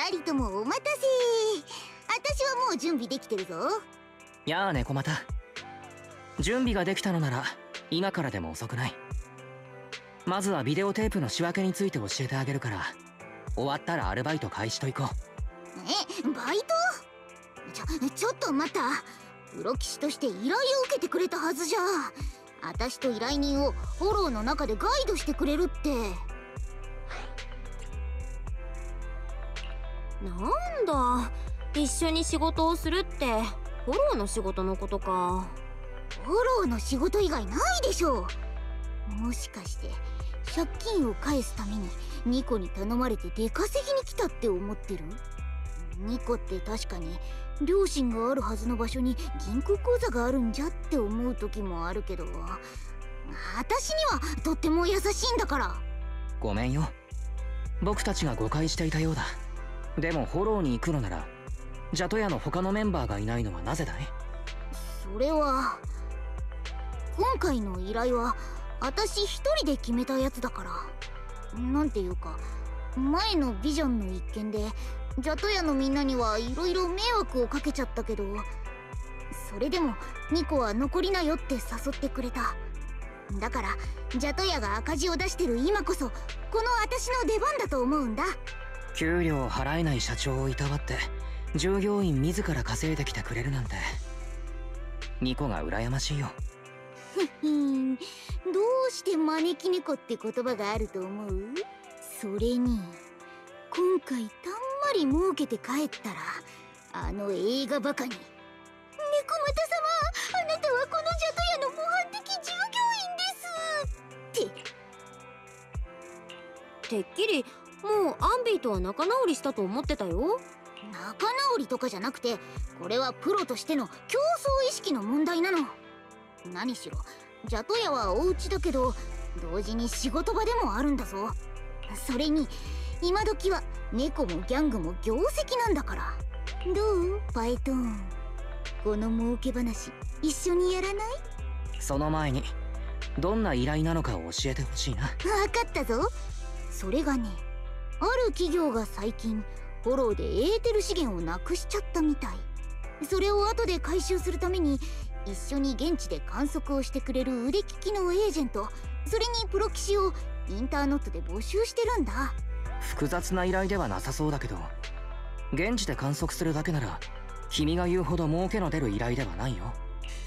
二人ともお待たせ。私はもう準備できてるぞ。 やあ猫又、準備ができたのなら今からでも遅くない。まずはビデオテープの仕分けについて教えてあげるから、終わったらアルバイト開始と行こう。バイト？ちょっと待った。プロ棋士として依頼を受けてくれたはずじゃ。私と依頼人をフォローの中でガイドしてくれるって。 なんだ、一緒に仕事をするってフォローの仕事のことか。 フォローの仕事以外ないでしょう。もしかして借金を返すためにニコに頼まれて出稼ぎに来たって思ってる？ニコって確かに両親があるはずの場所に銀行口座があるんじゃって思う時もあるけど、私にはとっても優しいんだから。 ごめんよ、僕たちが誤解していたようだ。でもフォローに行くのならジャトヤの他のメンバーがいないのはなぜだい？ それは今回の依頼は私一人で決めたやつだから。なんていうか、前のビジョンの一件でジャトヤのみんなにはいろいろ迷惑をかけちゃったけど、それでもニコは残りなよって誘ってくれた。だからジャトヤが赤字を出してる今こそこの私の出番だと思うんだ。 給料を払えない社長をいたわって従業員自ら稼いできてくれるなんて、ニコが羨ましいよ。 どうして招き猫って言葉があると思う？それに今回たんまり儲けて帰ったらあの映画バカに「猫又様、あなたはこのジャトヤの模範的従業員です」って。 てっきりもうアンビーとは仲直りしたと思ってたよ。 仲直りとかじゃなくて、これはプロとしての競争意識の問題なの。何しろジャトヤはお家だけど同時に仕事場でもあるんだぞ。それに今時は猫もギャングも業績なんだから。どうパイトーン、この儲け話一緒にやらない？ その前にどんな依頼なのかを教えてほしいな。 分かったぞ。それがね、ある企業が最近フォローでエーテル資源をなくしちゃったみたい。それを後で回収するために一緒に現地で観測をしてくれる腕利きのエージェント、それにプロ棋士をインターネットで募集してるんだ。 複雑な依頼ではなさそうだけど、現地で観測するだけなら君が言うほど儲けの出る依頼ではないよ。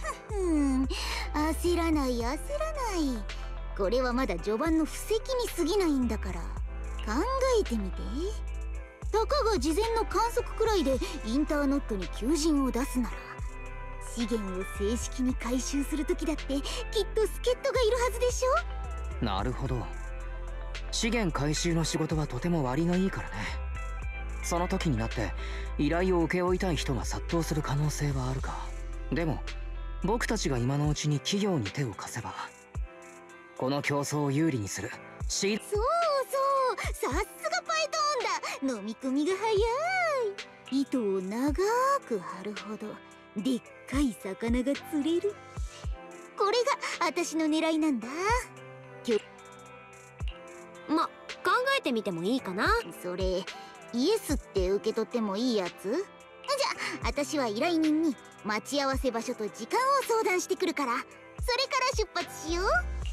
焦らない焦らない。これはまだ序盤の布石に過ぎないんだから。考えてみて。たかが事前の観測くらいでインターネットに求人を出すなら、資源を正式に回収する時だってきっと助っ人がいるはずでしょ。 なるほど、資源回収の仕事はとても割がいいからね。その時になって依頼を請け負いたい人が殺到する可能性はあるか。でも僕たちが今のうちに企業に手を貸せばこの競争を有利にする。そうそう、さすがパイトーンだ。飲み込みが早い。糸を長く張るほどでっかい魚が釣れる。これが私の狙いなんだ。 ま、考えてみてもいいかな。 それイエスって受け取ってもいいやつ？じゃあ私は依頼人に待ち合わせ場所と時間を相談してくるから、それから出発しよう。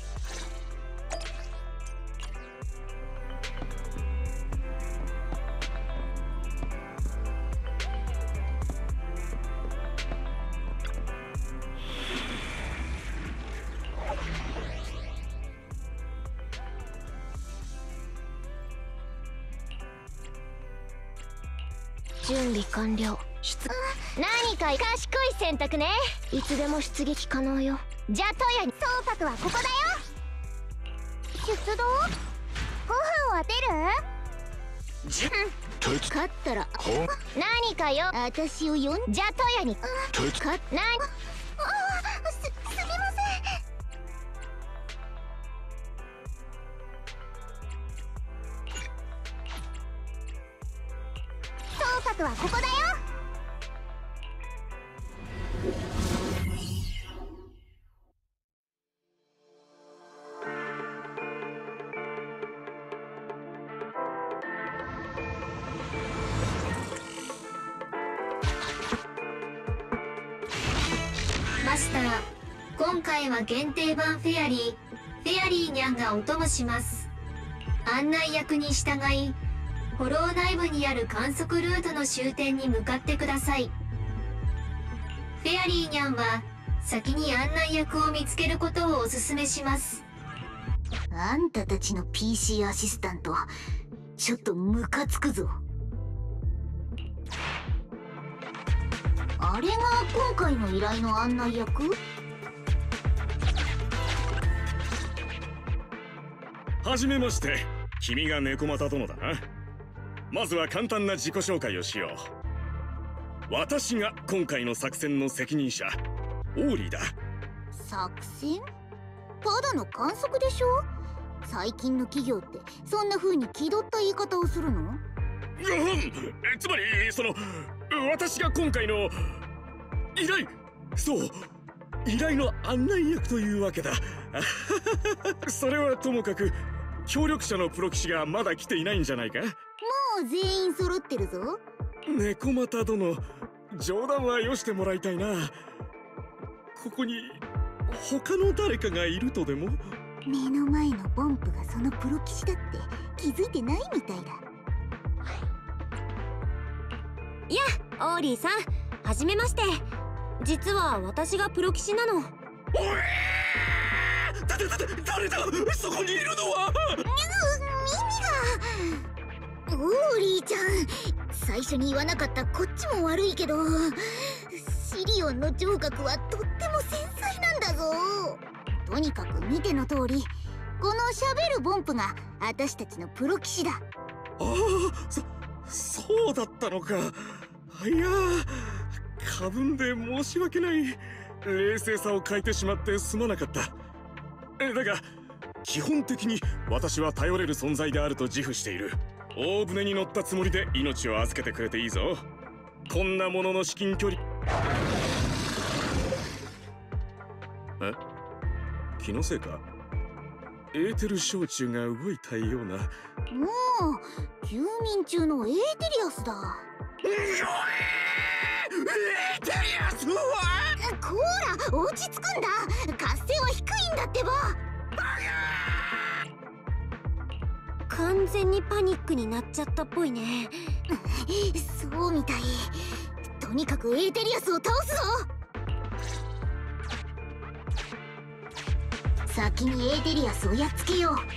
準備完了。何か賢い選択ね。いつでも出撃可能よ。ジャトヤに総策はここだよ。出動？ご飯を当てる？勝ったら何かよ。私を呼んジャトヤにすみません。総策はここだよ。 マスター、今回は限定版フェアリーニャンがお供します。案内役に従い、フォロー内部にある観測ルートの終点に向かってください。フェアリーニャンは先に案内役を見つけることをお勧めします。 あんたたちの PC アシスタント、ちょっとムカつくぞ。あれが今回の依頼の案内役？ はじめまして、君が猫又殿だな。まずは簡単な自己紹介をしよう。私が今回の作戦の責任者、オーリーだ。 作戦？ただの観測でしょ？最近の企業ってそんな風に気取った言い方をするの？ つまり私が今回の依頼、そう依頼の案内役というわけだ。それはともかく協力者のプロ棋士がまだ来ていないんじゃないか。もう全員揃ってるぞ。 猫又殿、冗談はよしてもらいたいな。ここに他の誰かがいるとでも？ 目の前のボンプがそのプロ棋士だって気づいてないみたいだ。 いや、オーリーさん、はじめまして。実は私がプロ棋士なの。 誰だ？そこにいるのは。 耳が。オーリーちゃん、最初に言わなかったこっちも悪いけど、シリオンの聴覚はとっても繊細なんだぞ。とにかく見ての通り、この喋るボンプが私たちのプロ棋士だ。 ああ、そうだったのか。いやー、過分で申し訳ない。冷静さを欠いてしまってすまなかった。だが基本的に私は頼れる存在であると自負している。大船に乗ったつもりで命を預けてくれていいぞ。こんなものの至近距離。気のせいか？エーテル焼酎が動いたような。 もう休眠中のエーテリアスだ。 エーテリアスはこーら、落ち着くんだ。活性は低いんだってば。 完全にパニックになっちゃったっぽいね。 そうみたい。とにかくエーテリアスを倒すぞ。先にエーテリアスをやっつけよう。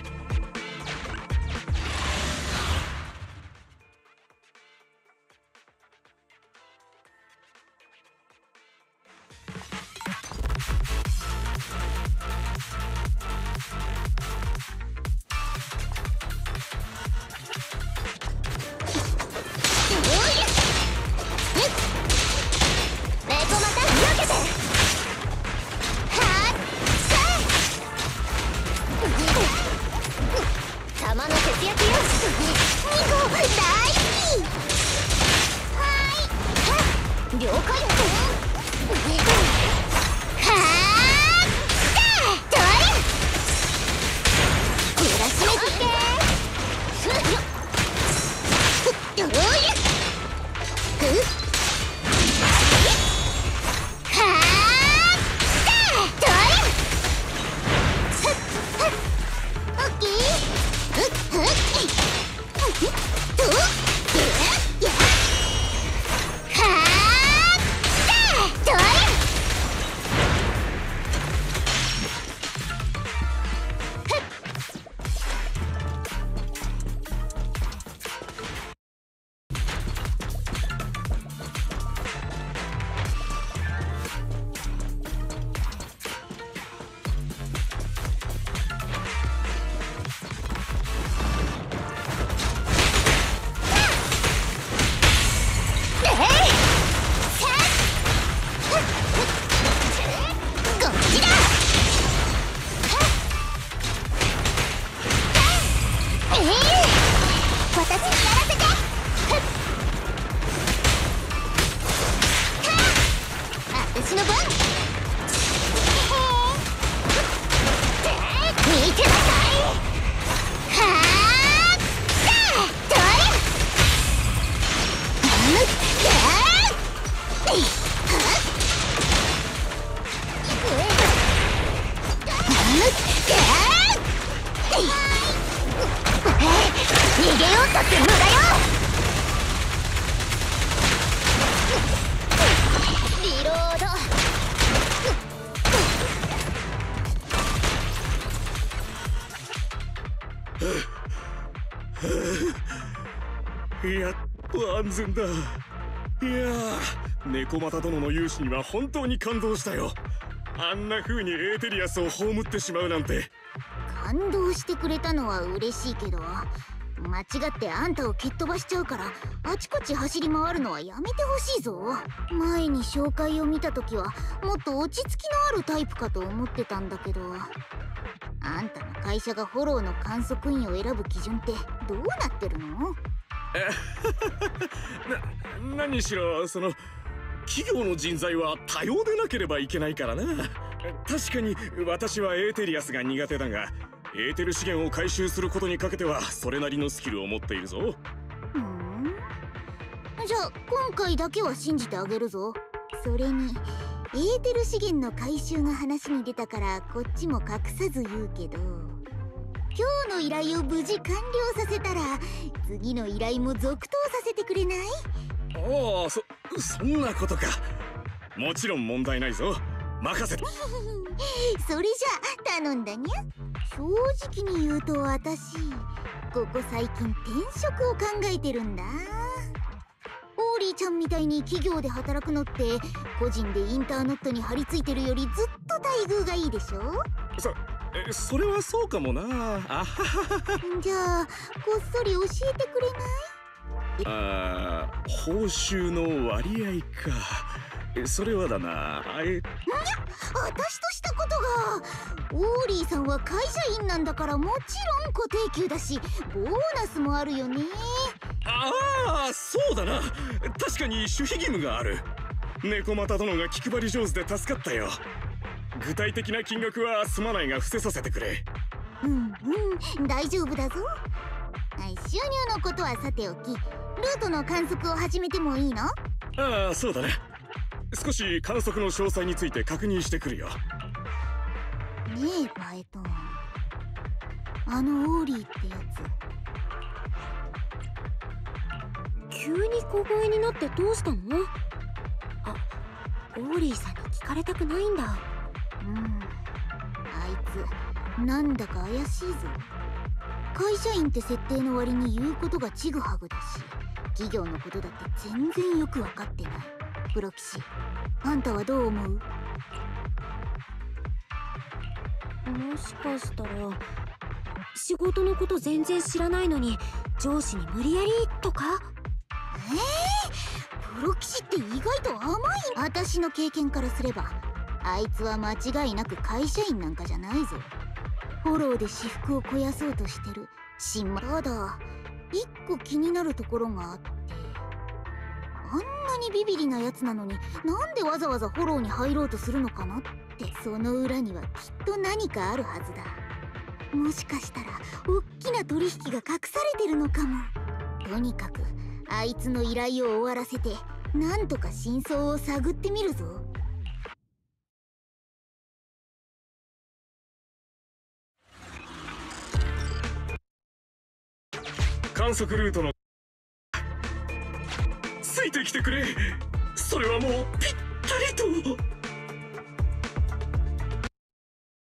ったって無駄よ。リロード。 やっと安全だ。いやー、猫又殿の勇姿には本当に感動したよ。あんな風にエーテリアスを葬ってしまうなんて。 感動してくれたのは嬉しいけど、間違ってあんたを蹴っ飛ばしちゃうから、あちこち走り回るのはやめてほしいぞ。前に紹介を見た時はもっと落ち着きのあるタイプかと思ってたんだけど、あんたの会社がフォローの観測員を選ぶ基準ってどうなってるの？ 何しろその企業の人材は多様でなければいけないからな。確かに私はエーテリアスが苦手だが、エーテル資源を回収することにかけてはそれなりのスキルを持っているぞ。 じゃあ今回だけは信じてあげるぞ。それにエーテル資源の回収が話に出たからこっちも隠さず言うけど、今日の依頼を無事完了させたら次の依頼も続投させてくれない？ ああ、そんなことか。もちろん問題ないぞ。任せて。 それじゃ頼んだにゃ。正直に言うと私ここ最近転職を考えてるんだ。オーリーちゃんみたいに企業で働くのって個人でインターネットに張り付いてるよりずっと待遇がいいでしょ。 それはそうかもな。あはは。 じゃあこっそり教えてくれない？ 報酬の割合か。それはだな。 私としたことが、オーリーさんは会社員なんだからもちろん固定給だしボーナスもあるよね。 ああ、そうだな。確かに守秘義務がある。猫又殿が気配り上手で助かったよ。具体的な金額はすまないが伏せさせてくれ。 大丈夫だぞ。収入のことはさておき、ルートの観測を始めてもいいの？ ああ、そうだね。少し観測の詳細について確認してくるよ。 ねえバエトン、あのオーリーってやつ急に小声になってどうしたの？あ、オーリーさんに聞かれたくないんだ。 あいつなんだか怪しいぞ。会社員って設定の割に言うことがちぐはぐだし、企業のことだって全然よく分かってない。プロ騎士、あんたはどう思う？ もしかしたら仕事のこと全然知らないのに上司に無理やりとか？ プロ騎士って意外と甘い。私の経験からすればあいつは間違いなく会社員なんかじゃないぞ。フォローで私腹を肥やそうとしてるただ一個気になるところがあって、あんなにビビリなやつなのになんでわざわざフォローに入ろうとするのかなって。その裏にはきっと何かあるはずだ。もしかしたらおっきな取引が隠されてるのかも。とにかくあいつの依頼を終わらせてなんとか真相を探ってみるぞ。 観測ルートのついてきてくれ。それはもうぴったりと。